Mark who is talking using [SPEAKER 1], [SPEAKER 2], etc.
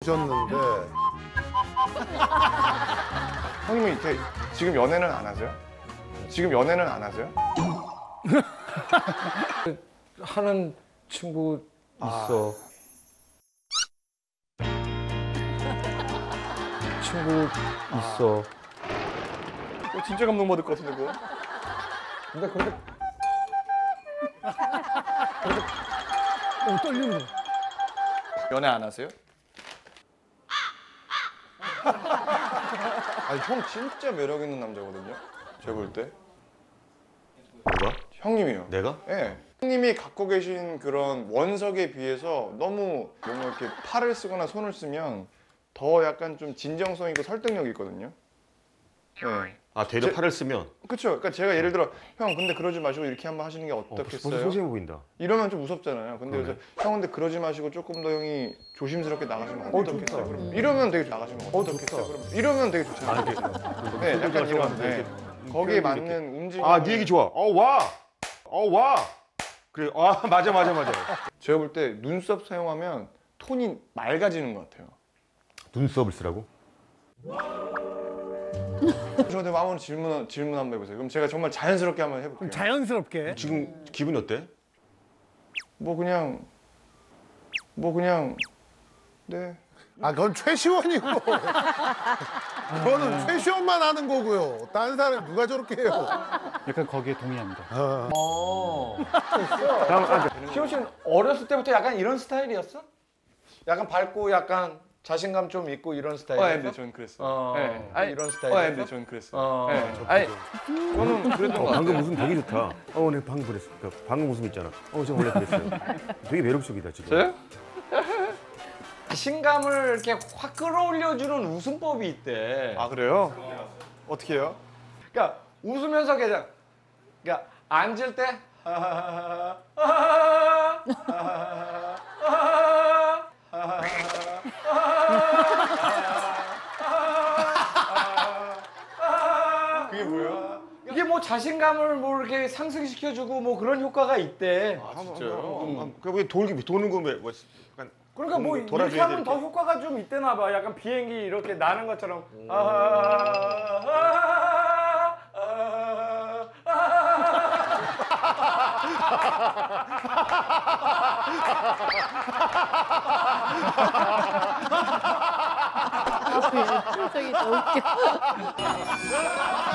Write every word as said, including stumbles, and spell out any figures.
[SPEAKER 1] 주셨는데.
[SPEAKER 2] 형님이 이렇게 지금 연애는 안 하세요? 지금 연애는 안 하세요?
[SPEAKER 3] 하는 친구 있어. 친구 있어.
[SPEAKER 2] 어, 진짜 감동받을 것 같은데 그거?
[SPEAKER 3] 근데 그렇게
[SPEAKER 4] 어, 떨리는 거.
[SPEAKER 2] 연애 안 하세요? 아니 형 진짜 매력 있는 남자거든요. 제가 볼 때.
[SPEAKER 1] 누가?
[SPEAKER 2] 형님이요.
[SPEAKER 1] 내가?
[SPEAKER 2] 예. 네. 형님이 갖고 계신 그런 원석에 비해서 너무 뭔가 이렇게 팔을 쓰거나 손을 쓰면 더 약간 좀 진정성 있고 설득력이 있거든요. 네.
[SPEAKER 1] 아 되려
[SPEAKER 2] 제-
[SPEAKER 1] 팔을 쓰면
[SPEAKER 2] 그쵸? 그러니까 제가 예를 들어 형 근데 그러지 마시고 이렇게 한번 하시는 게
[SPEAKER 1] 어, 벌써
[SPEAKER 2] 어떻겠어요?
[SPEAKER 1] 소심해 보인다.
[SPEAKER 2] 이러면 좀 무섭잖아요. 근데
[SPEAKER 1] 그러네.
[SPEAKER 2] 그래서 형 근데 그러지 마시고 조금 더 형이 조심스럽게 나가시면
[SPEAKER 3] 어,
[SPEAKER 2] 어떻겠어요?
[SPEAKER 3] 좋다.
[SPEAKER 2] 그럼 이러면 되게 나가시면
[SPEAKER 3] 어,
[SPEAKER 2] 어떻겠어요?
[SPEAKER 3] 좋다.
[SPEAKER 2] 그럼 이러면 되게 좋잖아요. 네, 약간 이런 네. 거기에 맞는 움직임.
[SPEAKER 1] 아, 네 얘기 좋아. 어 와, 어 와. 그래, 아 맞아 맞아 맞아.
[SPEAKER 2] 제가 볼 때 눈썹 사용하면 톤이 맑아지는 것 같아요.
[SPEAKER 1] 눈썹을 쓰라고?
[SPEAKER 2] 저한테 아무런 질문 질문 한번 해보세요. 그럼 제가 정말 자연스럽게 한번 해볼게요.
[SPEAKER 4] 그럼 자연스럽게.
[SPEAKER 1] 지금 기분이 어때?
[SPEAKER 2] 뭐 그냥 뭐 그냥 네.
[SPEAKER 5] 아, 그건 최시원이고. 그거는 최시원만 하는 거고요. 다른 사람 누가 저렇게 해요?
[SPEAKER 6] 약간 거기에 동의합니다.
[SPEAKER 3] 어. 있어. 희호 씨는 어렸을 때부터 약간 이런 스타일이었어? 약간 밝고 약간 자신감 좀 있고 이런
[SPEAKER 2] 어,
[SPEAKER 3] 스타일이었어?
[SPEAKER 2] 네, 네, 저는 그랬어요.
[SPEAKER 3] 어,
[SPEAKER 2] 네.
[SPEAKER 3] 아니, 이런
[SPEAKER 2] 어,
[SPEAKER 3] 스타일이었어?
[SPEAKER 2] 네, 네, 저는 그랬어요.
[SPEAKER 3] 어.
[SPEAKER 2] 네. 아니, 저는 그랬던 것
[SPEAKER 1] 어,
[SPEAKER 2] 같아요.
[SPEAKER 1] 방금 웃음 되게 좋다. 어, 네 방금 그랬어. 그러니까 방금 웃음 있잖아. 어, 제가 원래 그랬어요. 되게 매력적이다 지금.
[SPEAKER 2] 저요?
[SPEAKER 3] 자신감을 이렇게 확 끌어올려주는 웃음법이 있대.
[SPEAKER 2] 아 그래요? 어떻게 해요?
[SPEAKER 3] 그러니까 웃으면서 그냥 그러니까 앉을 때
[SPEAKER 2] 그게 뭐예요?
[SPEAKER 3] 이게 뭐 자신감을 뭐 이렇게 상승시켜주고 뭐 그런 효과가 있대.
[SPEAKER 2] 아 진짜요?
[SPEAKER 1] 음, 그왜 돌기 도는 거왜 뭐, 약간
[SPEAKER 3] 그러니까 뭐
[SPEAKER 1] 도는 거
[SPEAKER 3] 이렇게
[SPEAKER 1] 돌아줘야
[SPEAKER 3] 하면
[SPEAKER 1] 돼,
[SPEAKER 3] 더
[SPEAKER 1] 이렇게.
[SPEAKER 3] 효과가 좀 있대나 봐. 약간 비행기 이렇게 나는 것처럼.
[SPEAKER 7] 아, 그 표정이 너무 웃겨.